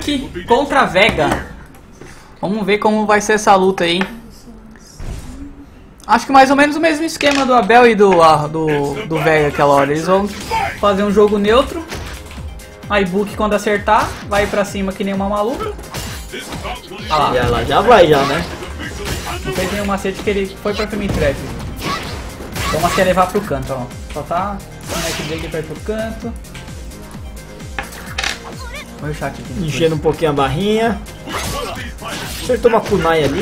Book contra Vega. Vamos ver como vai ser essa luta aí. Acho que mais ou menos o mesmo esquema do Abel e do Vega aquela hora. Eles vão fazer um jogo neutro. Aí Book quando acertar, vai pra cima que nem uma maluca. Ah lá. Já vai já, né? Não fez nenhum macete que ele foi pra frame trap. Thomas quer levar pro canto, ó. Só tá o neckbreaker pra ir pro canto. Olha o chat aqui. Enchendo um pouquinho a barrinha. Acertou uma kunai ali.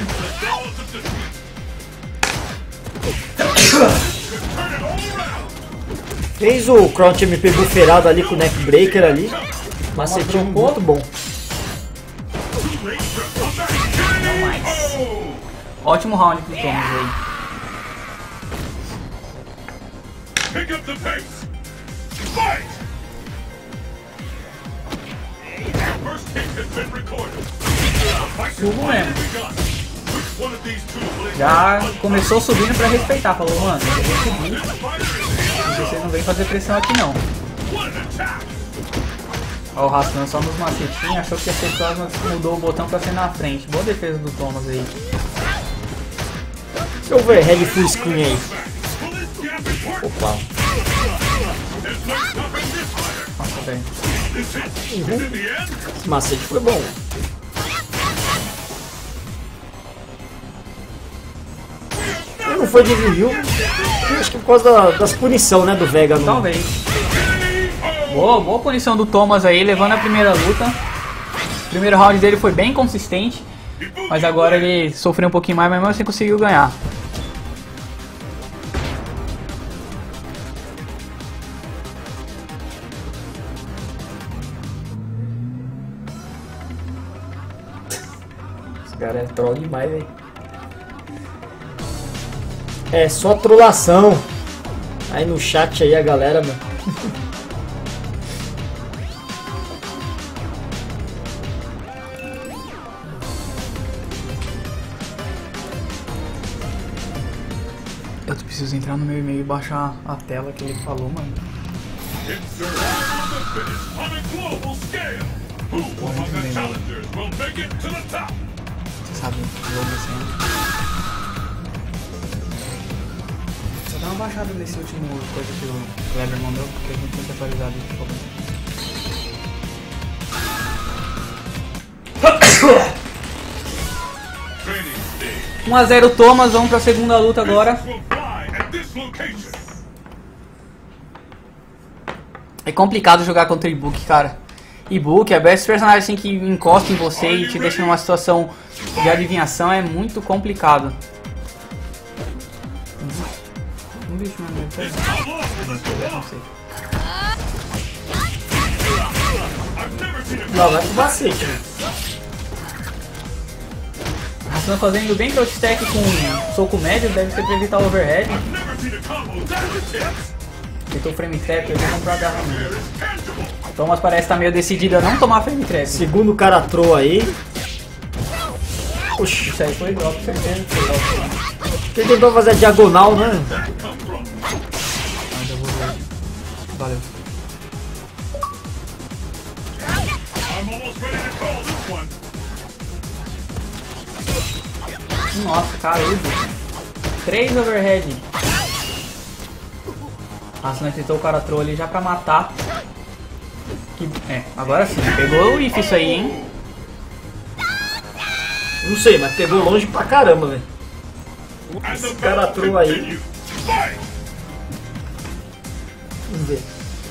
Fez o Crouch MP bufferado ali com o neckbreaker ali. Macetinho muito bom. Ótimo round pro Thomas aí. Subo mesmo. Já começou subindo pra respeitar. Falou, mano, eu vou subir. Vocês não vem fazer pressão aqui não. Ó, o Rastan só nos macetinhos. Achou que ia ser Plasma, mudou o botão pra ser na frente. Boa defesa do Thomas aí. Deixa eu ver, Red Full Screen aí. Opa. Nossa, velho. Esse macete foi bom. Ele não foi de review. Acho que por causa das punição, né, do Vega. Talvez. Boa punição do Thomas aí, levando a primeira luta. O primeiro round dele foi bem consistente. Mas agora ele sofreu um pouquinho mais, mas mesmo assim conseguiu ganhar. Esse cara é troll demais, velho. É só trollação. Aí no chat aí a galera, mano. Eu preciso entrar no meu e-mail e baixar a tela que ele falou, mano. Você sabe, jogo assim. Só dá uma baixada nesse último coisa que o Kleber mandou, porque a gente tem que atualizar isso, por favor. 1 a 0 Thomas, vamos pra segunda luta agora. É complicado jogar contra Ibuki, cara. Ibuki, esse personagem assim que encosta em você e te deixa numa situação de adivinhação é muito complicado. Um bicho mais não sei. Não, vai pro macete. Estão fazendo bem crouch stack com soco médio, deve ser pra evitar o overhead. Tentou frame trap, ele comprou a garra. Thomas parece estar meio decidido a não tomar frame trap. Segundo cara troll aí. Oxi, isso aí foi drop, certeza. Ele tentou fazer a diagonal, né? Valeu. Nossa, carudo. 3 overhead. Nossa, nós tentou o cara troll ali já pra matar. Agora sim. Pegou o if isso aí, hein? Não sei, mas pegou longe pra caramba, velho. Esse cara troll aí. Vamos ver.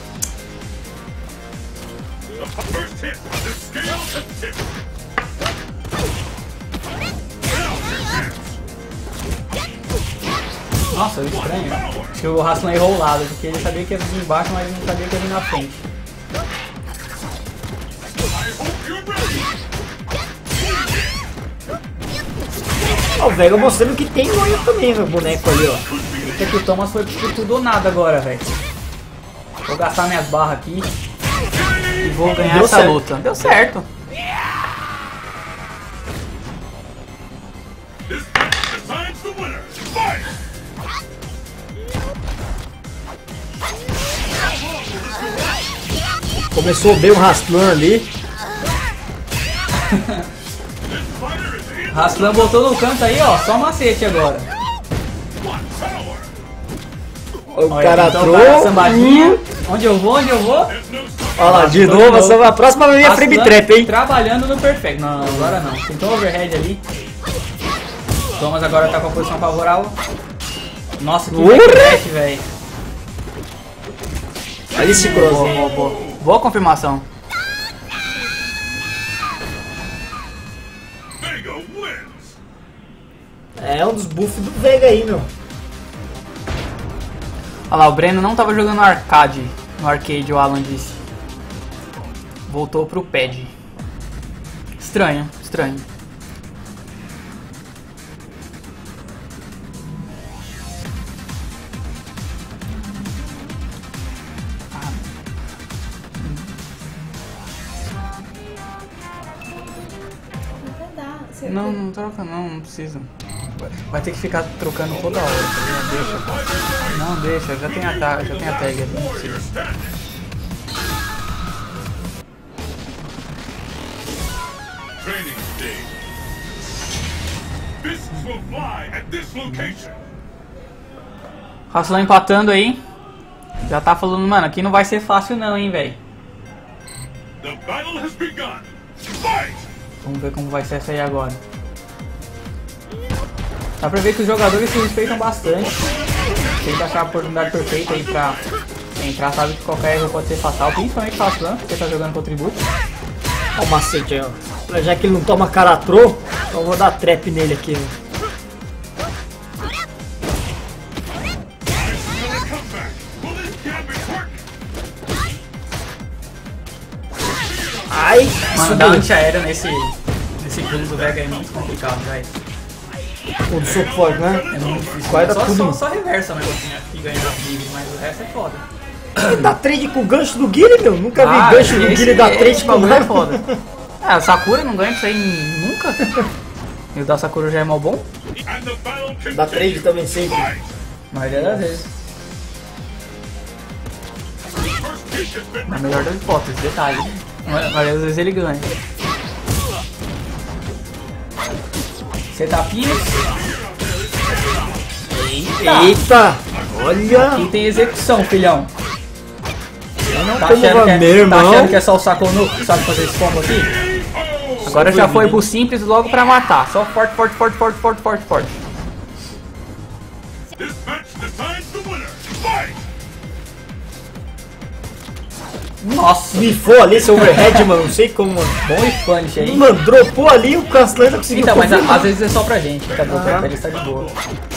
Nossa, estranho. Acho que o Rastan errou o lado, porque ele sabia que ia vir embaixo, mas não sabia que ia vir na frente. Ó, o Vega mostrando que tem manha também, meu boneco ali, ó. Eita que o Thomas foi por tudo ou nada agora, velho. Vou gastar minhas barras aqui e vou ganhar essa luta. Deu certo. Começou bem o Rastan ali. Rasclan botou no canto aí, ó. Só macete agora. O Olha, cara então, trouxe. sambadinha. Onde eu vou? Onde eu vou? Olha lá, de novo. A próxima vai vir a frame trap, hein? Trabalhando no perfect. Não, agora não. Tentou overhead ali. Thomas agora tá com a posição favorável. Nossa, que backdash, velho. Ali se cruzou. Boa confirmação. É um dos buffs do Vega aí, meu. Olha lá, o Breno não tava jogando arcade. No arcade, o Alan disse. Voltou pro pad. Estranho, estranho. Não, não troca não, não precisa. Vai ter que ficar trocando toda hora, tá ligado? Deixa. Não, deixa, já tem a tag ali, não precisa. Rasclan empatando aí. Já tá falando, mano, aqui não vai ser fácil não, hein, velho. Vamos ver como vai ser essa aí agora. Dá pra ver que os jogadores se respeitam bastante. Tem que achar a oportunidade perfeita aí pra entrar. Sabe que qualquer erro pode ser fatal, principalmente Rasclan, porque tá jogando com tributo. Olha o macete aí, ó. Já que ele não toma caratrô, então eu vou dar trap nele aqui, ó. Ai, mano, dar antiaéreo nesse pulo do Vega é muito complicado, velho. O do soco forte, né? É muito difícil. Guarda tudo. Só reversa mesmo assim, que ganha da Guile, mas o resto é foda. Ele dá trade com o gancho do Guile, meu. Nunca vi gancho do Guile dar trade com o gancho. É foda. O Sakura não ganha isso aí nunca. E o da Sakura já é mal bom. Dá trade também sempre. Maioria das vezes. Na melhor das hipóteses, detalhe. Mas às vezes ele ganha. Setapinhos. Eita! Olha! Aqui tem execução, filhão. Não tá achando que é só o Sakonuko, sabe fazer esse combo aqui? Agora já foi pro simples logo pra matar. Só forte, forte, forte, forte, forte, forte, forte. Nossa! Mifou ali esse overhead, mano. Não sei como, mano. Bom Spanish aí. Mano, dropou ali e o Rasclan não conseguiu. Então, mas às vezes é só pra gente. Tá dropando, ele está de boa.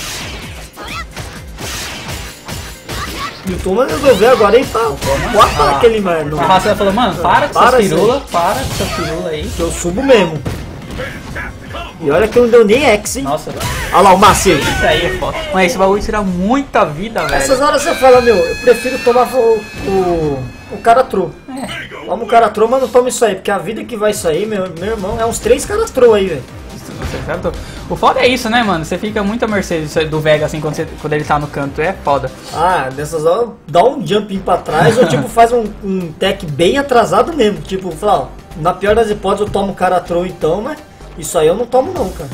E o Thomas resolveu agora, hein? Bota aquele, mano. A Rasclan falou, mano, para com essas pirulas. Para com essas pirulas aí. Eu subo mesmo. E olha que não deu nem X, hein? Nossa, olha lá o macete. Isso aí é foda. Mas esse bagulho tira muita vida, velho. Essas horas você fala, meu, eu prefiro tomar o caratrô. Toma o caratrô, mas não toma isso aí, porque a vida que vai sair, meu irmão, é uns 3 caratrô aí, velho. O foda é isso, né, mano? Você fica muito à mercê do Vega assim quando ele tá no canto, é foda. Ah, dessas horas dá um jumping pra trás ou tipo faz um tech bem atrasado mesmo. Tipo, fala, ó, na pior das hipóteses eu tomo caratrô então, mas isso aí eu não tomo não, cara.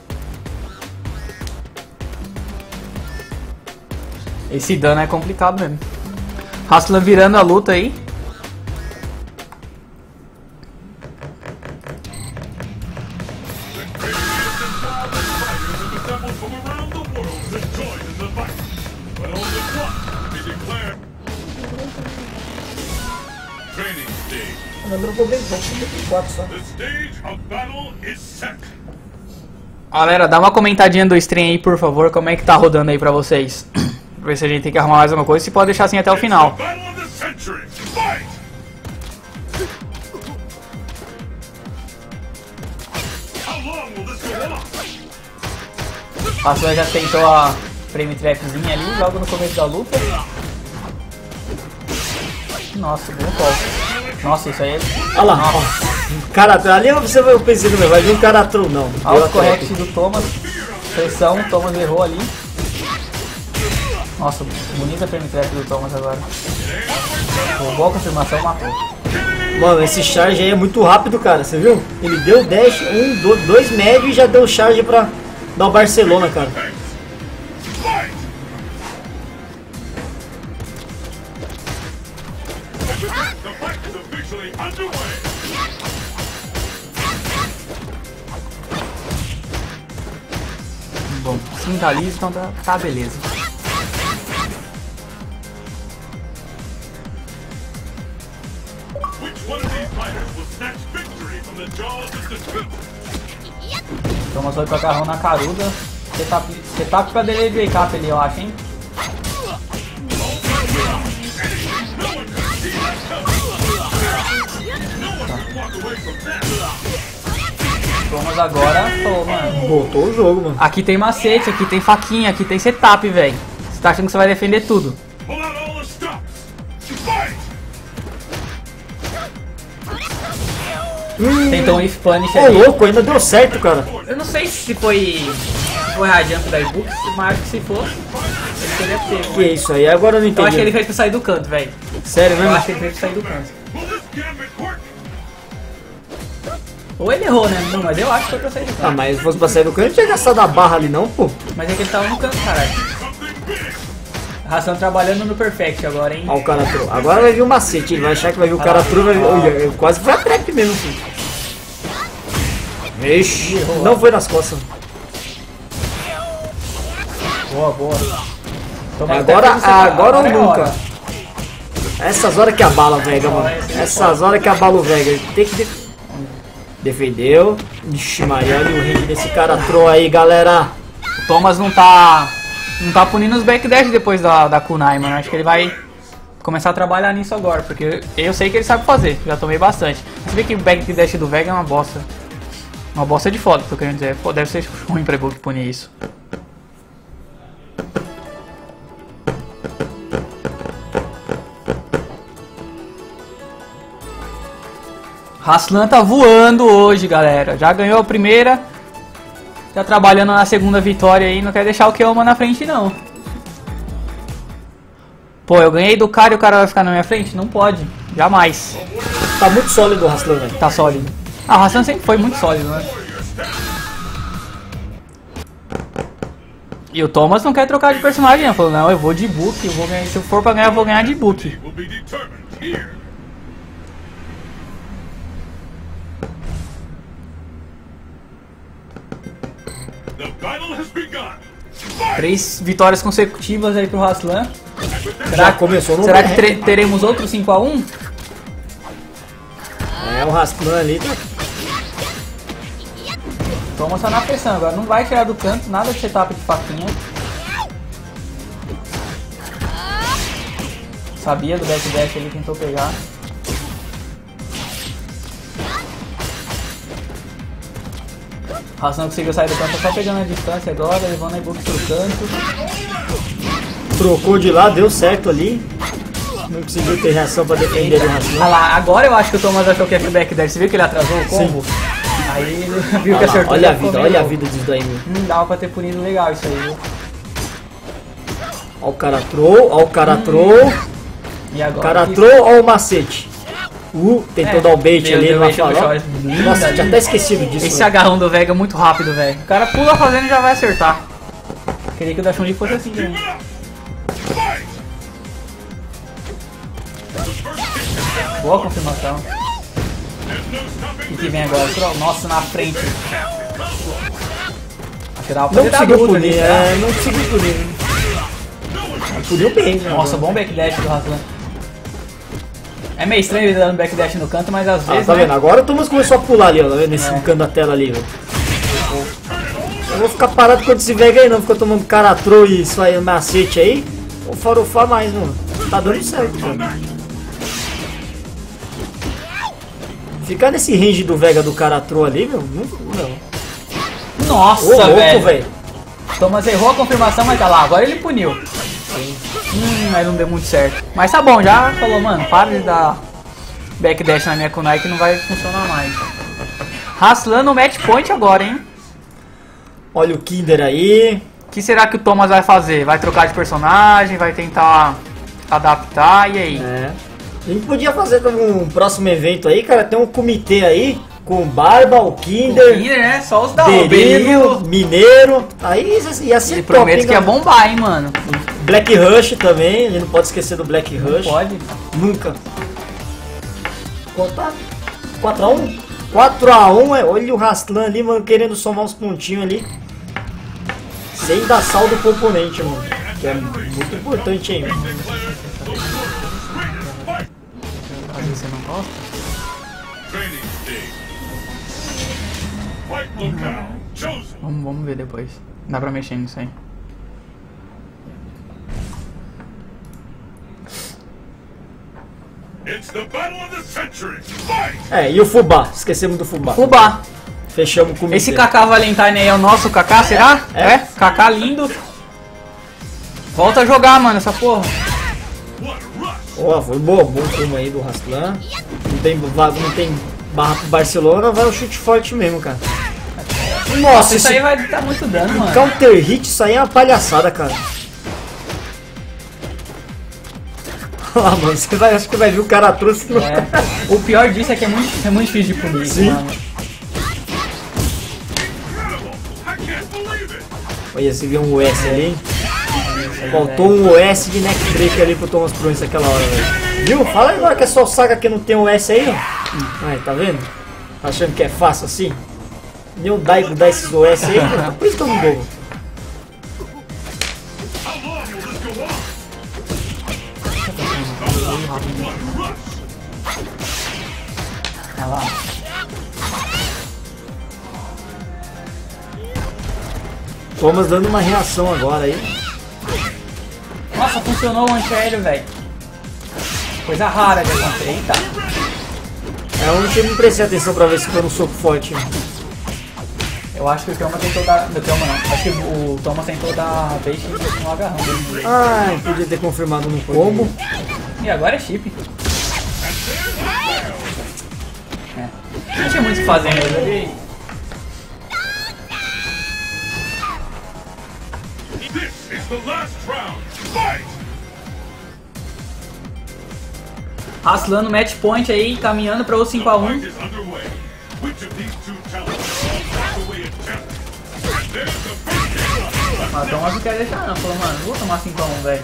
Esse dano é complicado mesmo. Rasclan virando a luta aí. Galera, dá uma comentadinha do stream aí, por favor, como é que tá rodando aí pra vocês. Pra ver se a gente tem que arrumar mais alguma coisa, se pode deixar assim até o final. A Sua já tentou a frame trapzinha ali, logo no começo da luta. Nossa, bom golpe. Nossa, isso aí é... Olha lá, ó. Caratrô, ali você vai pensar, não vai vir um caratrô não. Auto correct do Thomas. Pressão, Thomas errou ali. Nossa, bonita frame trap do Thomas agora. Boa confirmação, matou. Mano, esse charge aí é muito rápido, cara, você viu? Ele deu dash, 2 médio e já deu charge pra dar o Barcelona, cara. Bom, 5 ali, então tá beleza. Thomas foi com a carrão na caruda. Setup pra delivery cap ali, eu acho, hein? Thomas agora falou, mano. Voltou o jogo, mano. Aqui tem macete, aqui tem faquinha, aqui tem setup, velho. Você tá achando que você vai defender tudo? Tentou um if punish Ô, ali. louco, ainda deu certo, cara. Eu não sei se foi a jump da e-books, mas acho que se fosse, ele teria pego. Que é isso aí? Agora eu não entendi. Eu acho que ele fez pra sair do canto, velho. Sério Eu mesmo? acho que ele fez pra sair do canto. Ou ele errou, né? Não, mas eu acho que foi pra sair do Ah, canto. mas se fosse pra sair do canto, não tinha gastado a barra ali não, pô. Mas é que ele tava no canto, caralho. Ração trabalhando no perfect agora, hein? Ó o cara trou. Agora vai vir o macete, ele vai achar que vai vir o cara trou, vai vir... Olha, quase foi a trap mesmo, filho. Ixi, não foi nas costas. Boa, boa. Thomas Agora, até fez o agora ou é nunca. hora. Essas horas que abala o Vega, mano. Essas horas que abala o Vega. Ele tem que defendeu. Ixi, Maria, olha o range desse cara trou aí, galera. O Thomas não tá punindo os backdash depois da kunai, mano. Acho que ele vai começar a trabalhar nisso agora, porque eu sei que ele sabe fazer, já tomei bastante. Você vê que o backdash do Vega é uma bosta. Uma bosta de foda, tô querendo dizer. Pô, deve ser ruim pra e-book punir isso. Raslan tá voando hoje, galera. Já ganhou a primeira. Tá trabalhando na segunda vitória aí. Não quer deixar o Keoma na frente, não. Pô, eu ganhei do cara e o cara vai ficar na minha frente? Não pode. Jamais. Tá muito sólido o Raslan, velho. Tá sólido. Ah, o Raslan sempre foi muito sólido, né? E o Thomas não quer trocar de personagem, né? Falou, não, eu vou de book. Eu vou ganhar. Se eu for pra ganhar, eu vou ganhar de book. Três vitórias consecutivas aí pro Raslan. Já começou no Será que overhand. teremos outro 5-1? É, o Raslan ali tá... Thomas tá na pressão agora. Não vai tirar do canto, nada de setup de faquinha. Sabia do backdash, ele tentou pegar. Raslan conseguiu sair do canto, tá só pegando a distância agora, levando a e-book pro canto. Trocou de lá, deu certo ali. Não conseguiu ter reação pra defender o Raslan. Ah lá, agora eu acho que o Thomas achou que ia pro backdash. Você viu que ele atrasou o combo? Sim. Aí ele viu que acertou. Olha a e ficou vida, meio olha a louco. vida disso daí, meu. Não dava pra ter punido legal isso aí, viu? Ó o cara troll, ó o cara troll. E agora? O cara que- troll, ó o macete. Tentou É, dar o bait deu- ali deu na bait no farofa. short. Linda Nossa, ali. tinha até esquecido disso. Esse velho. agarrão do Vega é muito rápido, velho. O cara pula fazendo e já vai acertar. Queria que o da Chun-Li fosse assim também. Boa confirmação. O que vem agora? Nossa, na frente. Acho que dava pra Não ter dado conseguiu outra ali, punir, tá? não conseguiu punir. Puniu bem, né? Nossa, bom backdash do Raslan. É meio estranho ele dando backdash no canto, mas às Ah, vezes, tá né? vendo? Agora o Thomas começou a pular ali, ó, tá vendo? Nesse canto da tela ali, velho. Eu vou ficar parado com esse Vega aí não, fica tomando cara troll e isso aí, macete aí. Vou farofar mais, mano. Tá dando certo, cara. Ficar nesse range do Vega do cara troll ali, meu, não. Nossa, Ô, louco, velho. velho. Thomas errou a confirmação, mas tá lá. Agora ele puniu. Mas não deu muito certo. Mas tá bom, já falou, mano, para de dar backdash na minha kunai que não vai funcionar mais. Raslan no match point agora, hein? Olha o Kinder aí. O que será que o Thomas vai fazer? Vai trocar de personagem? Vai tentar adaptar? E aí? É. A gente podia fazer como um próximo evento aí, cara. Tem um comitê aí com Barba, o Kinder, né? Só os da Berilo, Mineiro. Aí ia ser Ele top, promete hein, que ia galera? bombar, hein, mano. Black Rush também, a gente não pode esquecer do Black Rush. Pode. Nunca. Contar? 4x1? 4x1, olha o Rastlan ali, mano, querendo somar uns pontinhos ali. Sem dar saldo pro oponente, mano. Que é muito importante aí, mano. Às vezes você não gosta. Vamos ver depois. Dá pra mexer nisso aí. É, e o Fubá? Esquecemos do Fubá. Fubá. Fechamos com o Esse Kaká Valentine aí é o nosso Kaká, será? É. Kaká lindo. Volta a jogar, mano, essa porra. Ó, foi bom turno aí do Rastlan. Não tem barra pro Barcelona, vai o chute forte mesmo, cara. Nossa, Isso aí vai dar muito dano, mano. counter hit, isso aí é uma palhaçada, cara. Olha lá, mano, você vai, acho que vai ver o cara trouxe no... É. O pior disso é que é muito difícil de punir, Sim. mano. Olha, você viu um US ali, hein? Faltou um OS de neckbreak ali pro Thomas Proença aquela hora, velho. Viu? Fala agora que é só saga que não tem OS aí, ó. Ai, tá vendo? Tá achando que é fácil assim? Nem o Daigo dá esses OS aí, cara. Por isso que eu não dou. Olha lá. Thomas dando uma reação agora aí. Nossa, funcionou o antiaéreo, velho. Coisa rara de acontecer. Eita. É onde eu não prestei atenção pra ver se foi um soco forte. Eu acho que o Thomas tentou dar... Não, Thomas não. Acho que o Thomas tentou dar peixe no agarrão dele. Ai, podia ter confirmado no combo. E agora é chip. É. Não tinha muito o que fazer, né? Eu joguei. Rastlan no match point aí, caminhando para o 5x1. Mas o Thomas não quer deixar não, falou, mano, vou tomar 5x1, velho.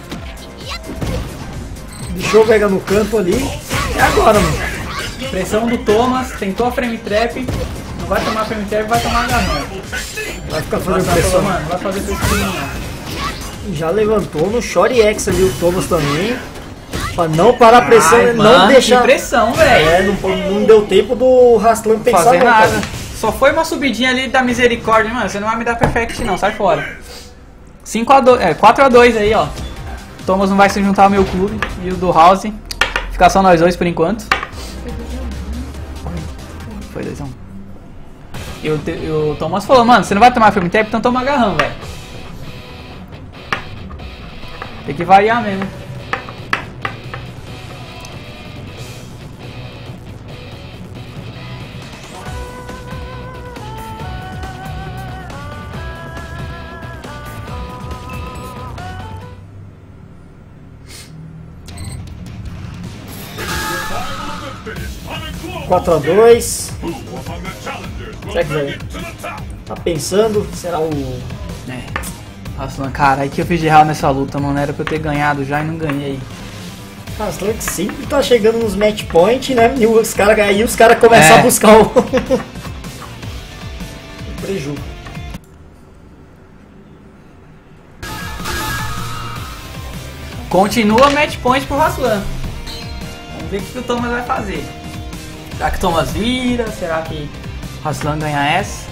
Deixou o Vega no canto ali. É agora, mano. Pressão do Thomas, tentou a frame trap. Não vai tomar frame trap, vai tomar agarrão. Vai ficar Falou, fazendo pressão. mano, não vai fazer pressão não. Já levantou no Short X ali o Thomas também. Pra não parar a pressão Ai, e não mano, deixar. que pressão, velho. É, não deu tempo do Rastlan pensar Fazer não, nada. cara. Só foi uma subidinha ali da misericórdia, mano. Você não vai me dar perfect não, sai fora. 5x2, 4x2 aí, ó. Thomas não vai se juntar ao meu clube e o do House. Ficar só nós dois por enquanto. Foi 2x1. E o Thomas falou, mano, você não vai tomar frame trap, então toma agarrão, velho. Tem que variar mesmo. Quatro a 2. Será que vai? Tá pensando? Será o. É. Nossa, cara, aí que eu fiz de errado nessa luta, mano. Era pra eu ter ganhado já e não ganhei. Rastlan que sempre tá chegando nos match point, né? E os caras começam É. a buscar o. o preju. Continua match point pro Rastlan. Vamos ver o que o Thomas vai fazer. Será que o Thomas vira? Será que o Rastlan ganha essa?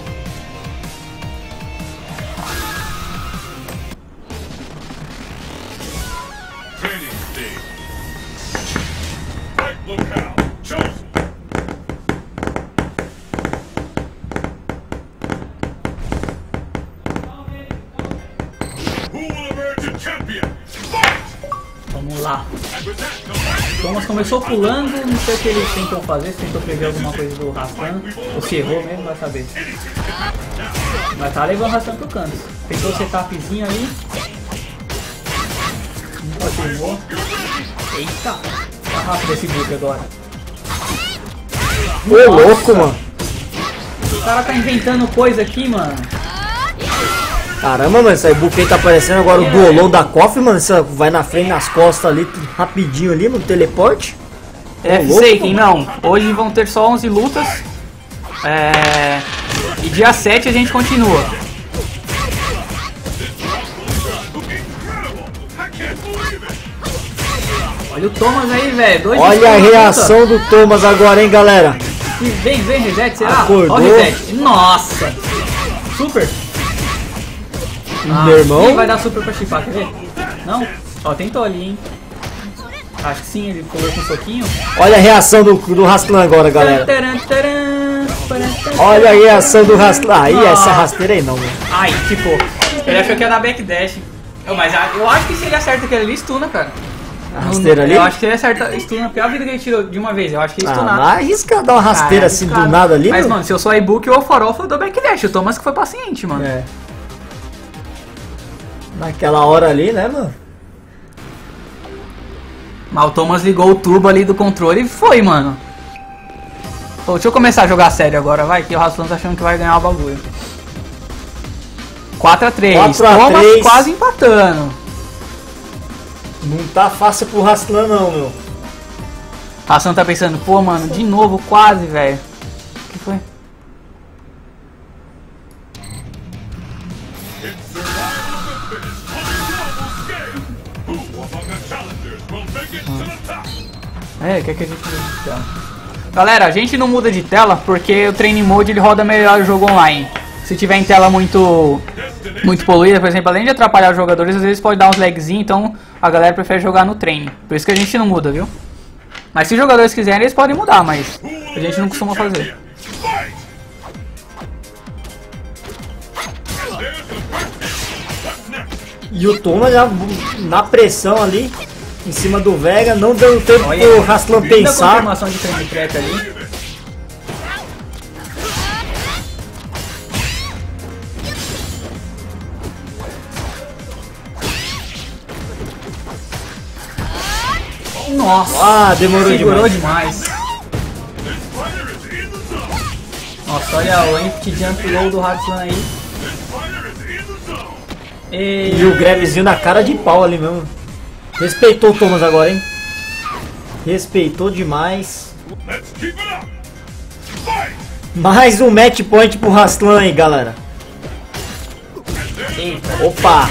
Vamos lá. O Thomas começou pulando, não sei o que ele tentou fazer, se tentou prever alguma coisa do Rastlan, ou se errou mesmo, vai saber. Mas tá levando o Rastlan pro canto. Tentou o setupzinho ali. Nunca pegou. Eita! rápido esse book agora. Ô, louco, mano. O cara tá inventando coisa aqui, mano. Caramba, mano, esse book aí tá aparecendo agora o duolão da KOF, mano. Você vai na frente, nas costas ali, rapidinho ali no teleporte. F-Saken, não. Hoje vão ter só 11 lutas. E dia 7 a gente continua. Olha o Thomas aí, velho. Olha a reação do Thomas agora, hein, galera. Vem, reset, será? Acordou. Ó o reset. Nossa. Super. Meu irmão. Ele vai dar super pra chipar, quer ver? Não? Ó, tentou ali, hein? Acho que sim, ele colocou um soquinho. Olha a reação do Rastlan agora, galera. Olha a reação do Rastlan. Aí, essa rasteira aí não, mano. Ai, tipo, ele achou que ia dar backdash. Mas eu acho que se ele acerta aquele ali, stuna, cara. A rasteira ali? Eu acho que ele acerta stuna, porque a vida que ele tirou de uma vez, eu acho que ele stunar. Não arrisca dar uma rasteira assim do nada ali, mas, mano, se eu sou iBook ou Farofa, eu dou backdash. O Thomas que foi paciente, mano. É. Naquela hora ali, né, mano? Mas o Thomas ligou o turbo ali do controle e foi, mano. Pô, deixa eu começar a jogar sério agora, vai, que o Rastlan tá achando que vai ganhar o bagulho. 4-3. Thomas quase empatando. Não tá fácil pro Rastlan não, meu. Rastlan tá pensando, pô, mano, de novo, quase, velho. O que foi? Quer que a gente mude de tela? Galera, a gente não muda de tela porque o Training Mode ele roda melhor o jogo online. Se tiver em tela muito poluída, por exemplo, além de atrapalhar os jogadores, às vezes pode dar uns lagzinhos, então a galera prefere jogar no treino. Por isso que a gente não muda, viu? Mas se os jogadores quiserem, eles podem mudar, mas a gente não costuma fazer. E o Thomas já na pressão ali, em cima do Vega, não deu tempo pro Rastlan pensar. Confirmação de frame trap ali. Nossa, demorou demais. Nossa, olha o empty jump low do Rastlan aí. E o Grevezinho na cara de pau ali mesmo. Respeitou o Thomas agora, hein? Respeitou demais. Mais um match point pro Rastlan aí, galera. Eita. Opa!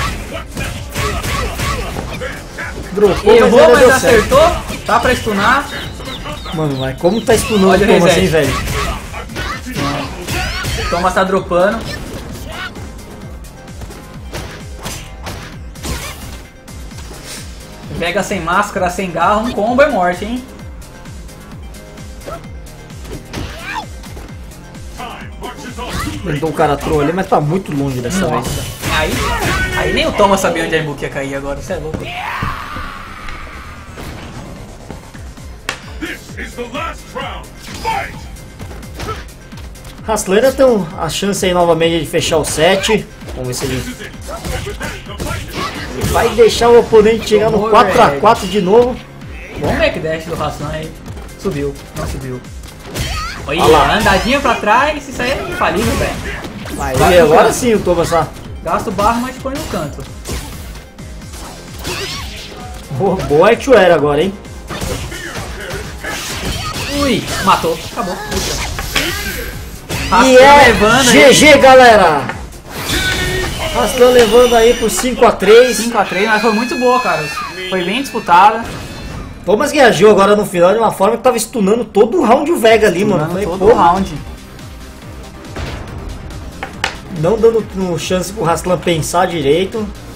Dropou, errou, mas acertou. Tá pra stunar. Mano, mas como tá stunando o Thomas, hein, velho? O Thomas tá dropando. Vega sem máscara, sem garra, um combo é morte, hein? Mandou o cara troll ali, mas tá muito longe dessa vez. Aí nem o Thomas sabia onde a iBook ia cair agora, isso é louco. Rastlan ainda tem a chance aí novamente de fechar o set. Vamos ver se ele vai deixar o oponente chegar no 4x4 de novo. Bom backdash do Rastlan aí. Subiu, não subiu. Olha, andadinha pra trás, isso aí é infalível, velho. Aí agora sim o Thomas tá. Gasta o barro, mas põe no canto. Boa Actuera agora, hein? Ui, matou, acabou. E é GG, galera! Rastlan levando aí por 5x3. 5x3, mas foi muito boa, cara. Foi bem disputada. Thomas reagiu agora no final de uma forma que tava stunando todo o round o Vega ali, mano. Todo o round. Não dando chance pro Rastlan pensar direito.